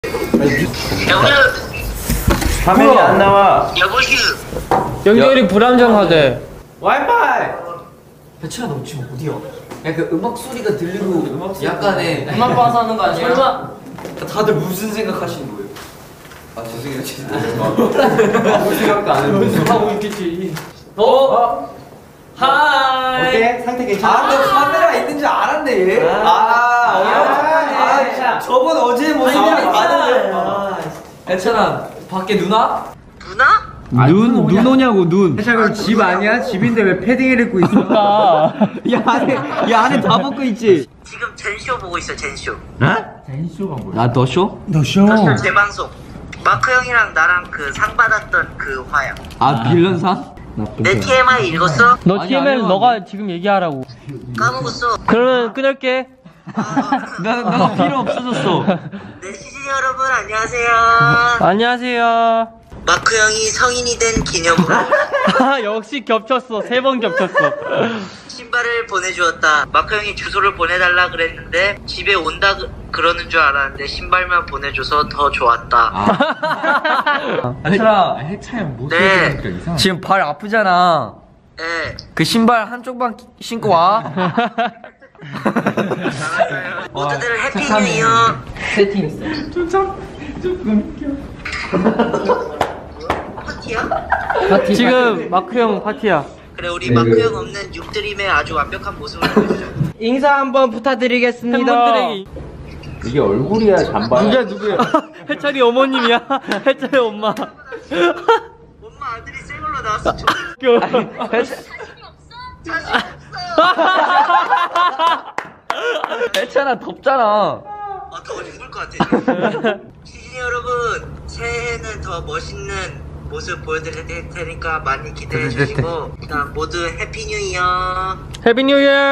화면이 안 나와. 여보슈. 연결이 불안정하대. 와이파이. 배치야 너 지금 어디야? 야 그 음악 소리가 들리고 약간의 음악 봐서 하는 거 아니야? 설마? 다들 무슨 생각하시는 거예요? 아 죄송해요 아무 생각도 안 했는데 하고 있겠지. 하이. 어때? 상태 괜찮아? 아 근데 카메라 있는 줄 알았네 얘. 저번 어제 모습이랑 다르네. 괜찮아 밖에 누나? 누나? 눈 오냐고 눈. 해석은 집 아니야? 집인데 왜 패딩을 입고 있어? 야 안에 다 벗고 있지. 지금 젠쇼 보고 있어, 젠쇼. 나 더 쇼? 너 쇼. 재방송. 마크 형이랑 나랑 그 상 받았던 그 화야. 아 빌런상? 내 TMI 읽었어? 너 아니, TML 아니요. 너가 지금 얘기하라고. 까먹었어. 그러면 끊을게. 나 필요 없어졌어. 네, 시즌 여러분 안녕하세요. 안녕하세요. 마크 형이 성인이 된 기념으로 아 역시 겹쳤어. 3번 겹쳤어. 신발을 보내주었다. 마크 형이 주소를 보내달라 그랬는데 집에 온다 그러는 줄 알았는데 신발만 보내줘서 더 좋았다. 해철아 네, 지금 발 아프잖아. 네. 그 신발 한쪽만 신고 와. 모두들 해피 뉴 이어. 세팅 있어. 파티야? 지금 마크 형 파티야. 그래, 우리 마크 형 없는 육드림의 아주 완벽한 모습을 보여주죠. 인사 한번 부탁드리겠습니다. 팬분들에게 이게 얼굴이야 잠바. 누구야? 해철이 어머님이야. 해철이 엄마. 엄마 아들이 새 걸로 나왔어. 해철아 덥잖아. 더 죽을 것 같아. 시즌 여러분, 새해에는 더 멋있는 모습 보여드릴 테니까 많이 기대해 주시고 일단 모두 해피 뉴 이어. 해피 뉴 이어.